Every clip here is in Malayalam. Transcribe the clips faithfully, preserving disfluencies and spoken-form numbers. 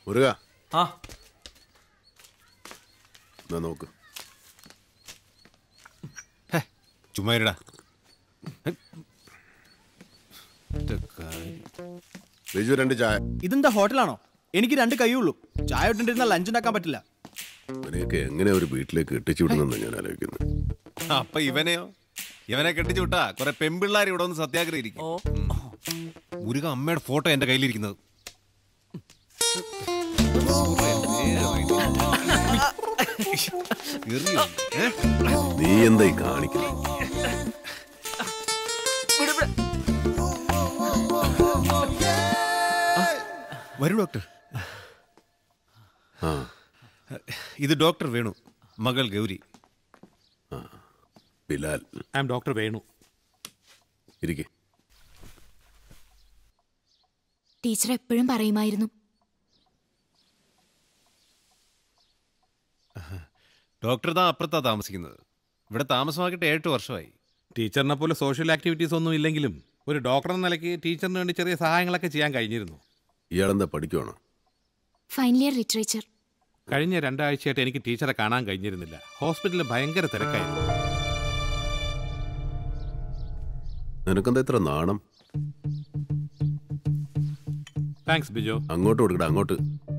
മുരുക ആ നോക്ക്. ചുമ്മാ ബിജു രണ്ട് ചായ. ഇതെന്താ ഹോട്ടലാണോ? എനിക്ക് രണ്ട് കൈയുള്ളൂ. ചായ ഇട്ടിരുന്ന ലഞ്ച് ഉണ്ടാക്കാൻ പറ്റില്ല. ഇവനെയൊക്കെ എങ്ങനെ ഒരു വീട്ടിലേക്ക് കെട്ടിച്ചു വിടുന്നെന്ന് ഞാൻ ആലോചിക്കുന്നത്. അപ്പൊ ഇവനെയോ? ഇവനെ കെട്ടിച്ചു വിട്ടാ കുറെ പെമ്പിള്ളാർ ഇവിടെ ഒന്ന് സത്യാഗ്രഹിക്കും. മുരുക അമ്മയുടെ ഫോട്ടോ എന്റെ കയ്യിലിരിക്കുന്നത്. നീ എന്തായി കാണിക്കുന്നത്? വരൂ ഡോക്ടർ. ഇത് ഡോക്ടർ വേണു, മകൾ Gauri. Bilal. I am doctor Venu. ഇരിക്കെ. ടീച്ചർ എപ്പോഴും പറയുമായിരുന്നു. ഡോക്ടർ താ അപ്പുറത്താ താമസിക്കുന്നത്. ഇവിടെ താമസമാക്കിയിട്ട് എട്ട് വർഷമായി. ടീച്ചറിനെ പോലെ സോഷ്യൽ ആക്ടിവിറ്റീസ് ഒന്നും ഇല്ലെങ്കിലും ഒരു ഡോക്ടർ എന്ന നിലയ്ക്ക് ടീച്ചറിന് വേണ്ടി ചെറിയ സഹായങ്ങളൊക്കെ ചെയ്യാൻ കഴിഞ്ഞിരുന്നു. ഇയാളെന്താ പഠിക്കുവാണോ? Final year literature. കഴിഞ്ഞ രണ്ടാഴ്ചയായിട്ട് എനിക്ക് ടീച്ചറെ കാണാൻ കഴിഞ്ഞിരുന്നില്ല. ഹോസ്പിറ്റലിൽ ഭയങ്കര തിരക്കായിരുന്നു. നിനക്കെന്താ ഇത്ര നാണം? താങ്ക്സ് ബിജോ. അങ്ങോട്ട് കൊടുക്കട, അങ്ങോട്ട്.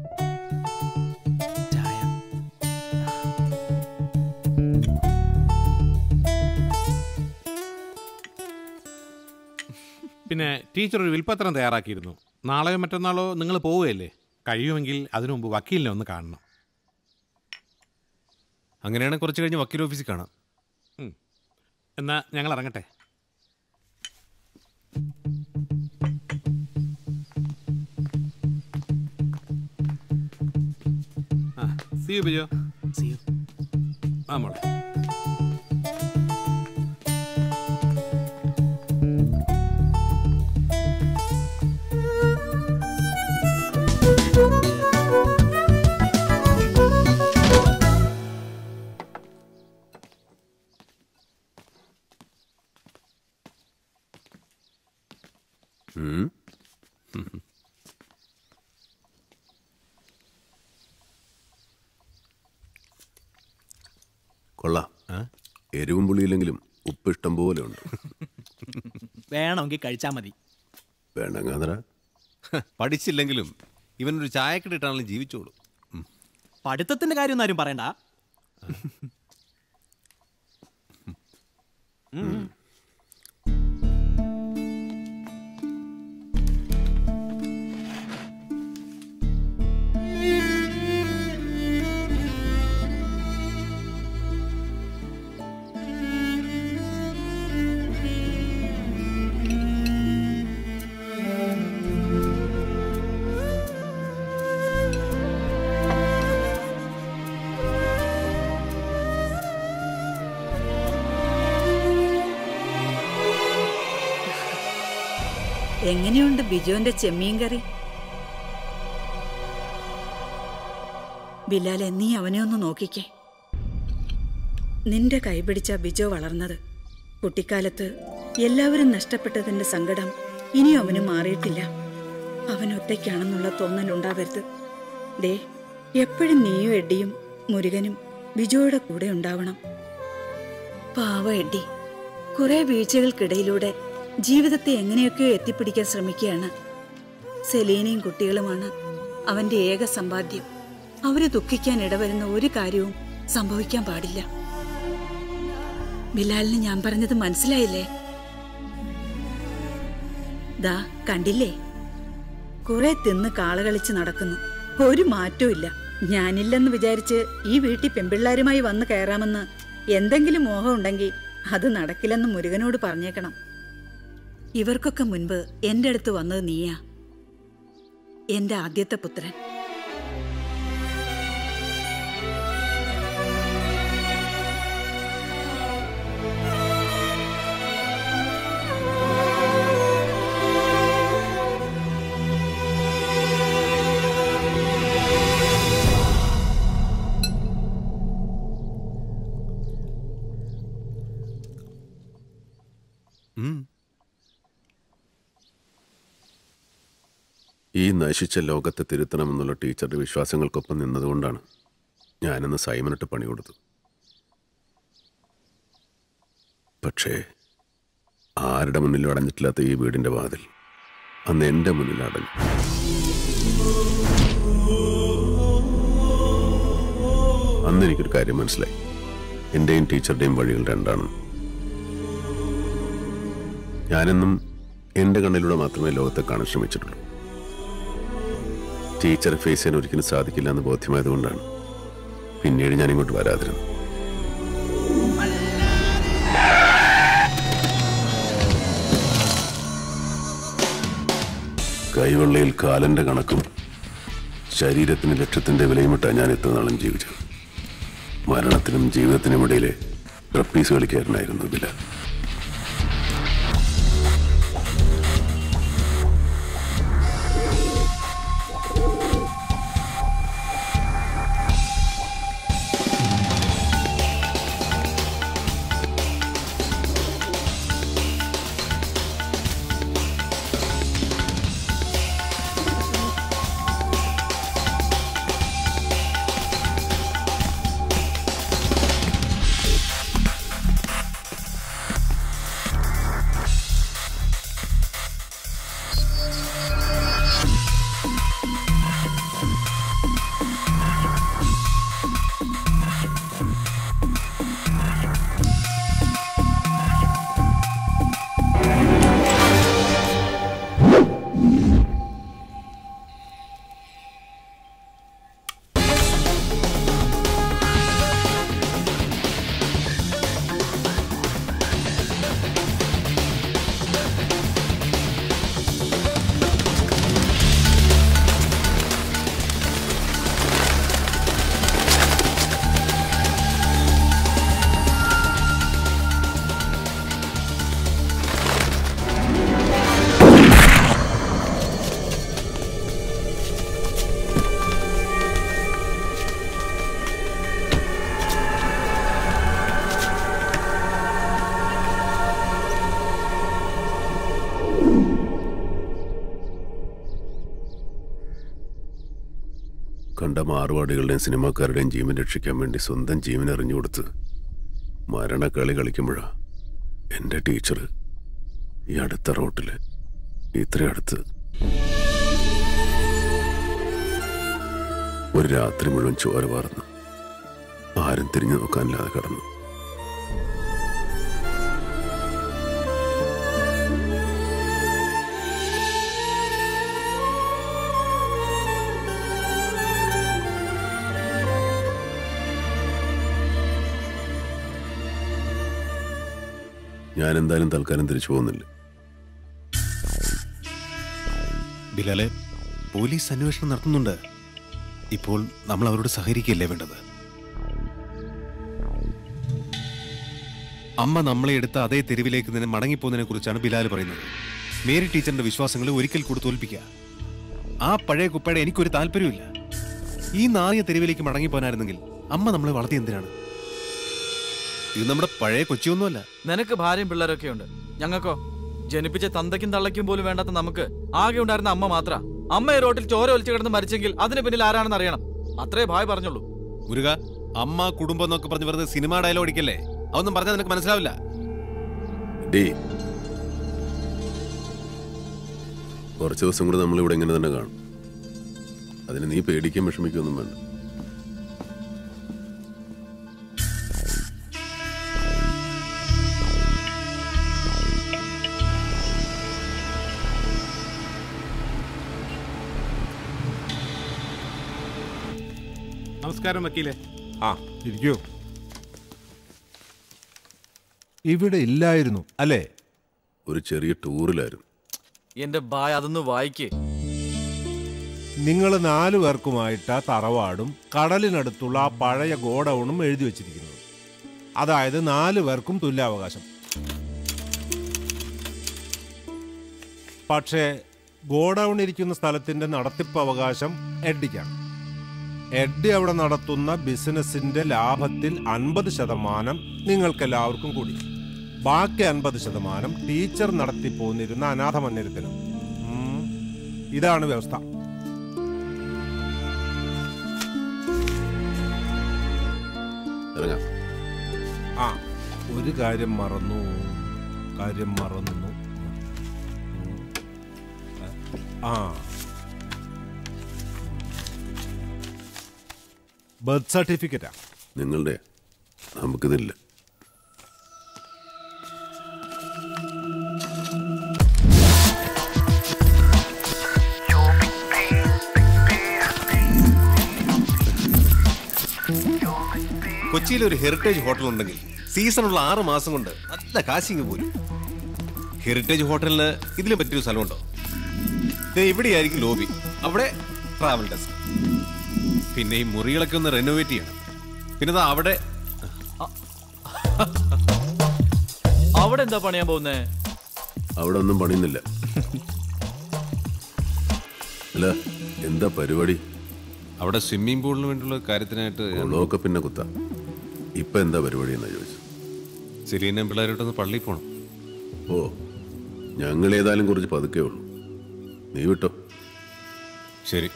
പിന്നെ ടീച്ചർ ഒരു വിൽപ്പത്രം തയ്യാറാക്കിയിരുന്നു. നാളെയോ മറ്റന്നാളോ നിങ്ങൾ പോവുകയല്ലേ? കഴിയുമെങ്കിൽ അതിനു മുമ്പ് വക്കീലിനെ ഒന്ന് കാണണം. അങ്ങനെയാണെങ്കിൽ കുറച്ച് കഴിഞ്ഞ് വക്കീൽ ഓഫീസിൽ കാണാം. എന്നാ ഞങ്ങൾ ഇറങ്ങട്ടെ. ആ see you Bijo. See you. ആ മോളെ. കൊള്ളാം. എരിവും പുളിയില്ലെങ്കിലും ഉപ്പ് ഇഷ്ടം പോലെ ഉണ്ട്. വേണമെങ്കിൽ കഴിച്ചാൽ മതി. വേണ്ടങ്ങാതര. പഠിച്ചില്ലെങ്കിലും ഇവനൊരു ചായക്കടിട്ടാണെങ്കിലും ജീവിച്ചോളൂ. പഠിത്തത്തിന്റെ കാര്യമൊന്നും ആരും പറയണ്ട. എങ്ങനെയുണ്ട് ബിജുവിന്റെ ചെമ്മീൻ കറി? ബിലാലെ, നീ അവനെ ഒന്ന് നോക്കിക്കേ. നിന്റെ കൈപിടിച്ച ബിജോ വളർന്നത്. കുട്ടിക്കാലത്ത് എല്ലാവരും നഷ്ടപ്പെട്ടതിന്റെ സങ്കടം ഇനിയും അവന് മാറിയിട്ടില്ല. അവൻ ഒറ്റയ്ക്കാണെന്നുള്ള തോന്നലുണ്ടാവരുത്. ദേ, എപ്പോഴും നീയും എഡ്ഡിയും മുരുകനും ബിജോയുടെ കൂടെ ഉണ്ടാവണം. പാവ എഡ്ഡി കുറെ വീഴ്ചകൾക്കിടയിലൂടെ ജീവിതത്തെ എങ്ങനെയൊക്കെയോ എത്തിപ്പിടിക്കാൻ ശ്രമിക്കുകയാണ്. സെലീനയും കുട്ടികളുമാണ് അവന്റെ ഏക സമ്പാദ്യം. അവരെ ദുഃഖിക്കാൻ ഇടവരുന്ന ഒരു കാര്യവും സംഭവിക്കാൻ പാടില്ല. ബിലാലിന് ഞാൻ പറഞ്ഞത് മനസ്സിലായില്ലേ? ദാ കണ്ടില്ലേ, കുറെ തിന്ന് കാളകളിച്ച് നടക്കുന്നു. ഒരു മാറ്റവും ഇല്ല. ഞാനില്ലെന്ന് വിചാരിച്ച് ഈ വീട്ടിൽ പെൺപിള്ളാരുമായി വന്ന് കയറാമെന്ന് എന്തെങ്കിലും മോഹം ഉണ്ടെങ്കിൽ അത് നടക്കില്ലെന്ന് മുരുകനോട് പറഞ്ഞേക്കണം. ഇവർക്കൊക്കെ മുൻപ് എന്റെ അടുത്ത് വന്നത് നീയാ, എന്റെ ആദ്യത്തെ പുത്രൻ. ഈ നശിച്ച ലോകത്തെ തിരുത്തണമെന്നുള്ള ടീച്ചറുടെ വിശ്വാസങ്ങൾക്കൊപ്പം നിന്നതുകൊണ്ടാണ് ഞാനന്ന് സൈമനിട്ട് പണി കൊടുത്തു. പക്ഷേ ആരുടെ മുന്നിലും അടഞ്ഞിട്ടില്ലാത്ത ഈ വീടിൻ്റെ വാതിൽ അന്ന് എൻ്റെ മുന്നിൽ അടഞ്ഞു. അന്ന് എനിക്കൊരു കാര്യം മനസ്സിലായി, എൻ്റെയും ടീച്ചറുടെയും വഴികൾ രണ്ടാണ്. ഞാനെന്നും എൻ്റെ കണ്ണിലൂടെ മാത്രമേ ലോകത്തെ കാണാൻ ശ്രമിച്ചിട്ടുള്ളൂ. ടീച്ചറെ ഫേസ് ചെയ്യാൻ ഒരിക്കലും സാധിക്കില്ല എന്ന് ബോധ്യമായതുകൊണ്ടാണ് പിന്നീട് ഞാനിങ്ങോട്ട് വരാതിരുന്നത്. കൈവെള്ളയിൽ കാലന്റെ കണക്കും ശരീരത്തിന് ലക്ഷ്യത്തിന്റെ വിലയുമിട്ടാണ് ഞാൻ ഇത്ര നാളും ജീവിച്ചത്. മരണത്തിനും ജീവിതത്തിനും ഇടയിലെ ട്രപ്പീസ് കളിക്കാരനായിരുന്നു ബിലാൽ. കണ്ട മാറുപാടുകളുടെയും സിനിമാക്കാരുടെയും ജീവൻ രക്ഷിക്കാൻ വേണ്ടി സ്വന്തം ജീവൻ എറിഞ്ഞു കൊടുത്ത് മരണക്കളി കളിക്കുമ്പോഴാണ് എൻ്റെ ടീച്ചർ ഈ അടുത്ത റോട്ടിൽ ഇത്ര അടുത്ത് ഒരു രാത്രി മുഴുവൻ ചോര വാർന്നു ആരും തിരിഞ്ഞു നോക്കാനില്ലാതെ കടന്നു. ഞാൻ എന്തായാലും തൽക്കാലം തിരിച്ചു പോകുന്നില്ല. ബിലാലെ, പോലീസ് അന്വേഷണം നടത്തുന്നുണ്ട്. ഇപ്പോൾ നമ്മൾ അവരോട് സഹകരിക്കുകയല്ലേ വേണ്ടത്? അമ്മ നമ്മളെ എടുത്ത അതേ തെരുവിലേക്ക് നിന്ന് മടങ്ങിപ്പോകുന്നതിനെ കുറിച്ചാണ് ബിലാൽ പറയുന്നത്. മേരി ടീച്ചറിന്റെ വിശ്വാസങ്ങളെ ഒരിക്കൽ കൂടി തോൽപ്പിക്കുക. ആ പഴയ കുപ്പയുടെ എനിക്കൊരു താല്പര്യമില്ല. ഈ നാറിയ തെരുവിലേക്ക് മടങ്ങിപ്പോനായിരുന്നെങ്കിൽ അമ്മ നമ്മളെ വളർത്തി എന്തിനാണ്? ഇത് നമ്മുടെ പഴയ കൊച്ചിയൊന്നുമല്ല. നിനക്ക് ഭാര്യയും പിള്ളേരൊക്കെ ഉണ്ട്, ഞങ്ങൾക്കോ ജനിപ്പിച്ച തന്തയ്ക്കും തള്ളയ്ക്കും പോലും വേണ്ടാത്ത നമുക്ക് ആകെ ഉണ്ടായിരുന്ന അമ്മ മാത്ര. അമ്മ ഈ റോട്ടിൽ ചോര ഒലിച്ചു കിടന്ന് മരിച്ചെങ്കിൽ അതിന് പിന്നിൽ ആരാണെന്ന് അറിയണം. അത്രേ ഭായ് പറഞ്ഞുള്ളൂ. മുരുക, അമ്മ കുടുംബം എന്നൊക്കെ പറഞ്ഞ് വെറുതെ സിനിമ ഡയലോഗ് അടിക്കല്ലേ. അതൊന്നും പറഞ്ഞാൽ നിനക്ക് മനസ്സിലാവില്ല. കുറച്ച് ദിവസം കൂടെ നമ്മളിവിടെ ഇങ്ങനെ തന്നെ കാണും. അതിന് നീ പേടിക്കാൻ വിഷമിക്കൊന്നും വേണ്ട. നമസ്കാരം വക്കീലെ. ആ, ഇരിക്കൂ. ഇവിടെ ഇല്ലായിരുന്നു അല്ലേ? ഒരു ചെറിയ ടൂറിലായിരുന്നു. എന്റെ ബായ് അതൊന്ന് വായിക്കേ. നിങ്ങൾ നാലു പേർക്കുമായിട്ട് ആ തറവാടും കടലിനടുത്തുള്ള ആ പഴയ ഗോഡൌണും എഴുതി വെച്ചിരിക്കുന്നത്. അതായത് നാലു പേർക്കും തുല്യാവകാശം. പക്ഷേ ഗോഡൌൺ ഇരിക്കുന്ന സ്ഥലത്തിന്റെ നടത്തിപ്പ് അവകാശം എഡ്ഡിക്കാണ്. എഡ്ഡി അവിടെ നടത്തുന്ന ബിസിനസിന്റെ ലാഭത്തിൽ അൻപത് ശതമാനം നിങ്ങൾക്കെല്ലാവർക്കും കൂടി, ബാക്കി അൻപത് ശതമാനം ടീച്ചർ നടത്തിപ്പോന്നിരുന്ന അനാഥ മന്ദിരത്തിനും. ഇതാണ് വ്യവസ്ഥ. ഇറങ്ങാം. ആ ഒരു കാര്യം മറന്നു കാര്യം മറന്നു ആ ബർത്ത് സർട്ടിഫിക്കറ്റാ നിങ്ങളുടെ നമുക്കിതില്ല. കൊച്ചിയിൽ ഒരു ഹെറിറ്റേജ് ഹോട്ടൽ ഉണ്ടെങ്കിൽ സീസണുള്ള ആറ് മാസം കൊണ്ട് നല്ല കാശിങ് പോലും. ഹെറിറ്റേജ് ഹോട്ടലിന് ഇതിലും പറ്റിയൊരു സ്ഥലമുണ്ടോ? ഇവിടെയായിരിക്കും ലോബി, അവിടെ ട്രാവൽ ഡെസ്ക്, പിന്നെ ഈ മുറികളൊക്കെ ഒന്ന് റെനോവേറ്റ് ചെയ്യണം. പിന്നെ അവിടെ അവിടെ എന്താ പണിയാൻ പോകുന്നേ? അവിടെ ഒന്നും പണിയുന്നില്ല. അല്ല എന്താ പരിപാടി? അവിടെ സ്വിമ്മിംഗ് പൂളിന് വേണ്ടിയുള്ള കാര്യത്തിനായിട്ട് കുളമൊക്കെ പിന്നെ കുത്താം. ഇപ്പൊ എന്താ പരിപാടി എന്നാ ചോദിച്ചു. സിലീനയും പിള്ളേരോട്ടൊന്ന് പള്ളിയിൽ പോകണം. ഓ ഞങ്ങൾ ഏതായാലും കുറച്ച് പതുക്കേ ഉള്ളൂ, നീ വിട്ടോ. ശരി.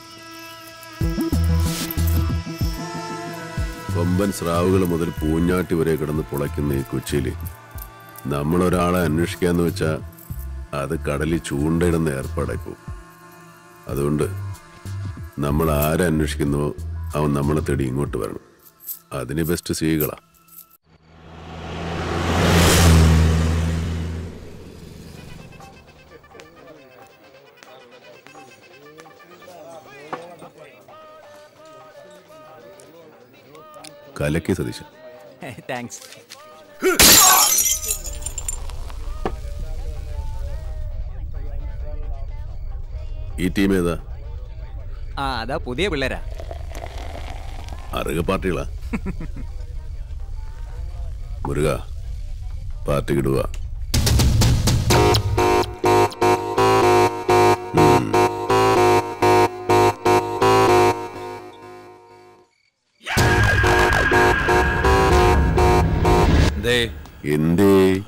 കൊമ്പൻ സ്രാവുകൾ മുതൽ പൂഞ്ഞാട്ടി വരെ കിടന്ന് പുളയ്ക്കുന്ന ഈ കൊച്ചിയിൽ നമ്മളൊരാളെ അന്വേഷിക്കാന്ന് വെച്ചാൽ അത് കടലിൽ ചൂണ്ടയിടുന്ന ഏർപ്പാടായി പോകും. അതുകൊണ്ട് നമ്മൾ ആരെ അന്വേഷിക്കുന്നുവോ അവൻ നമ്മളെ തേടി ഇങ്ങോട്ട് വരണം. അതിന് ബെസ്റ്റ് സ്ത്രീകളാ. കലക്കി സതീശൻ. താങ്ക്സ്. ഈ ടീം ഏതാ? ആ അതാ പുതിയ പിള്ളേരാ. അറുക പാർട്ടികളാ. മുരുക പാർട്ടി കിടുക. എന്തേ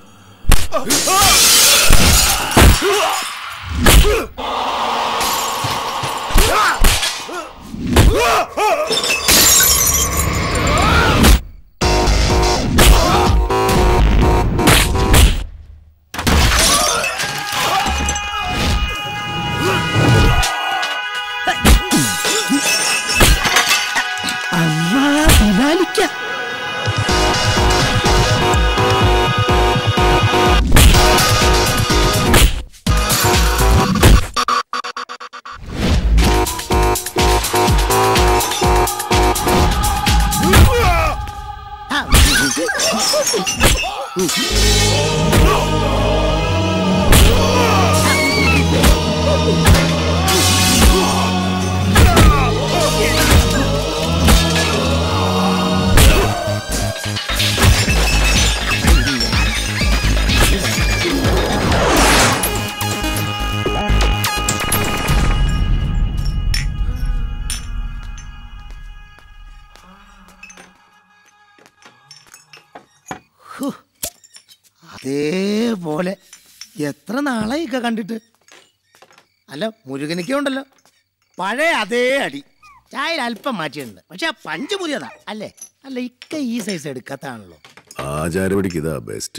അതേപോലെ എത്ര നാളായി ഇക്ക കണ്ടിട്ട്. അല്ല മുരുകനിക്ക ഉണ്ടല്ലോ പഴയ അതേ അടി. ചായയിൽ അല്പം മാറ്റിയിട്ടുണ്ട്, പക്ഷെ ആ പഞ്ച് പുതിയതാ അല്ലേ? അല്ല ഇക്ക ഈ സൈസ് എടുക്കാത്താണല്ലോ. ആചാരപടിക്ക് ഇതാ ബെസ്റ്റ്.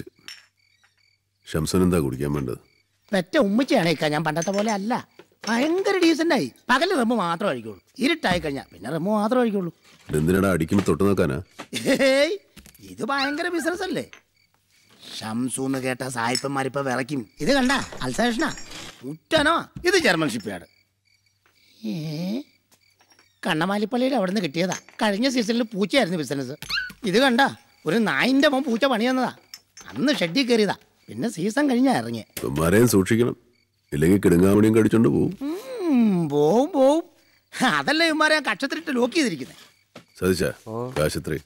ശംസൻ എന്താ കുടിക്കാൻ വേണ്ടത്? പെറ്റ ഉമ്മച്ചിയാണ് ഇക്ക, ഞാൻ പണ്ടത്തെ പോലെ അല്ല. ഭയങ്കര ഡീസൻ്റായി. പകല് റമ്മ് മാത്രം അഴിക്കുള്ളൂ, ഇരുട്ടായി കഴിഞ്ഞാൽ പിന്നെ റമ്മ് മാത്രം അഴിക്കുള്ളൂ. എന്തിനാടാ അടിക്കുമ്പോ തൊട്ട് നോക്കാനാ? ഏയ് ഇത് ഭയങ്കര ബിസിനസ് അല്ലേ. ഷംസൂന്ന് കേട്ട സായിപ്പന്മാരിപ്പോ വിറയ്ക്കും. ഇത് കണ്ട അൽസേഷനാ മുറ്റനോ? ഇത് ജർമ്മൻ ഷിപ്പ്യാർഡ്. ഏ കണ്ണമാലിപ്പള്ളിയിൽ അവിടെ നിന്ന് കിട്ടിയതാ. കഴിഞ്ഞ സീസണിൽ പൂച്ചയായിരുന്നു ബിസിനസ്. ഇത് കണ്ട ഒരു നായിൻ്റെ മോൻ പൂച്ച പണി തന്നതാ. അന്ന് ഷെഡിൽ കയറിയതാ, പിന്നെ സീസൺ കഴിഞ്ഞാ ഇറങ്ങിയ. സൂക്ഷിക്കണം, ഇല്ലെങ്കിൽ കിടുങ്ങാമണിയും കടിച്ചോണ്ട് പോവും. പോവും പോവും. അതല്ല ഇവന്മാരെ ഞാൻ കക്ഷത്തിലിട്ട് ലോക്ക് ചെയ്തിരിക്കുന്നത്. സതീശാ കാശത്രി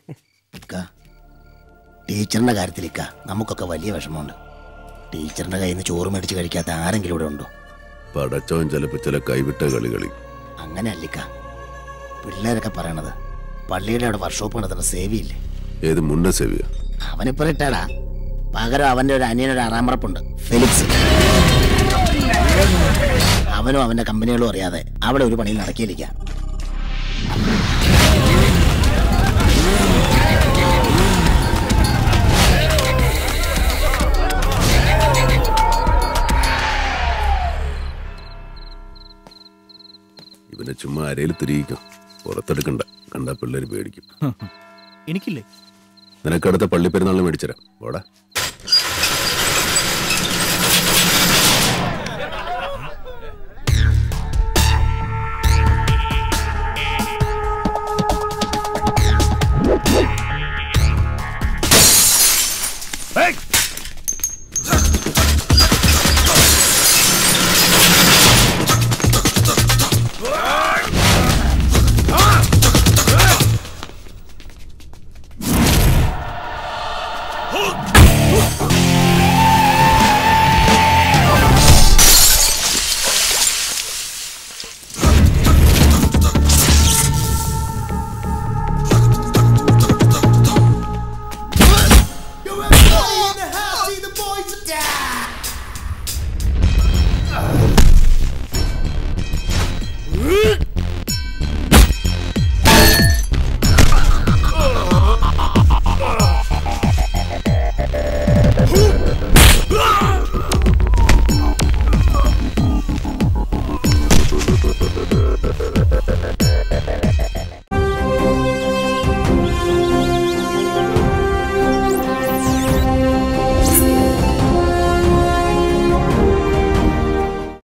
ടീച്ചറിന്റെ കാര്യത്തിലേക്കാ നമുക്കൊക്കെ വലിയ വിഷമമുണ്ട്. ടീച്ചറിന്റെ കയ്യിൽ നിന്ന് ചോറ് മേടിച്ച് കഴിക്കാത്ത ആരെങ്കിലും ഇവിടെ ഉണ്ടോ? പടച്ചോൻ ചിലപ്പോ ചില കൈവിട്ട കളി കളി. അങ്ങനെ അല്ലിക്ക പിള്ളേരൊക്കെ പറയണത്. പള്ളിയുടെ അവിടെ വർക്ക്ഷോപ്പ് നടത്തുന്ന സേവിയില്ലേ? ഏത് മുന്ന സേവിയ? അവനിപ്പോ റിട്ടയർഡാ. പകരം അവന്റെ ഒരു അനിയനൊരു ആറാമറപ്പുണ്ട്, ഫെലിക്സ്. അവനും അവന്റെ കമ്പനികളും അറിയാതെ അവിടെ ഒരു പണി നടക്കിയില്ല. പിന്നെ ചുമ്മാ അരയിൽ തിരിയിക്കും. പുറത്തെടുക്കണ്ട, കണ്ടാ പിള്ളേര് പേടിക്കും. എനിക്കില്ലേ? നിനക്കടുത്ത പള്ളിപ്പെരുന്നാളിന് മേടിച്ചരാം. ഓടാ.